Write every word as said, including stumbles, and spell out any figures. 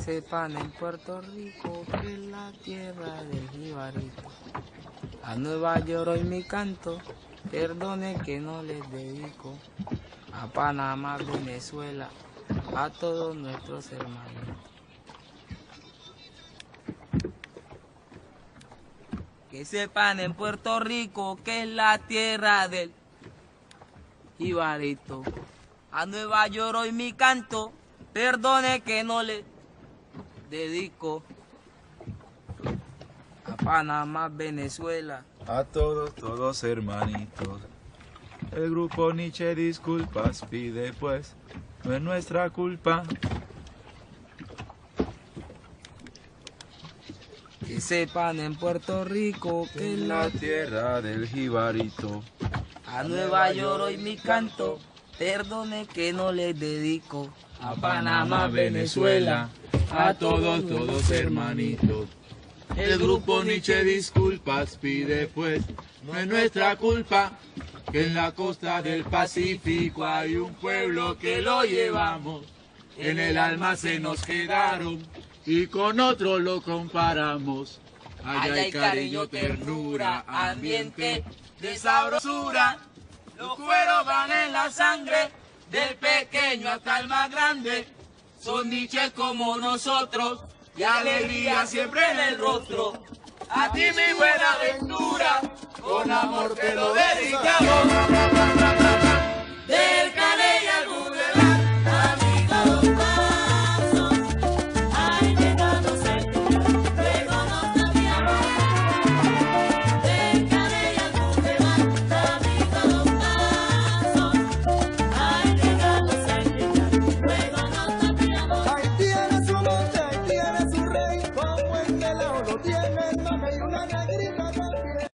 sepan en Puerto Rico que es la tierra del jibarito. A Nueva York hoy mi canto, perdone que no les dedico. A Panamá, Venezuela, a todos nuestros hermanos. Que sepan en Puerto Rico que es la tierra del jibarito. A Nueva York hoy mi canto, perdone que no le dedico. A Panamá, Venezuela, a todos, todos hermanitos. El grupo Nietzsche disculpas pide, pues no es nuestra culpa. Que sepan en Puerto Rico que es La tierra del jibarito. A Nueva York hoy mi canto, perdone que no les dedico. A Panamá, Venezuela, a todos, todos hermanitos. El grupo Nietzsche disculpas pide, pues no es nuestra culpa que en la costa del Pacífico hay un pueblo que lo llevamos. En el alma se nos quedaron y con otro lo comparamos. Allá hay cariño, ternura, ambiente de sabrosura. Los cueros van en la sangre, del pequeño hasta el más grande. Son Nietzsche como nosotros, y alegría siempre en el rostro. A ti mi buena aventura, con amor te lo dedicamos.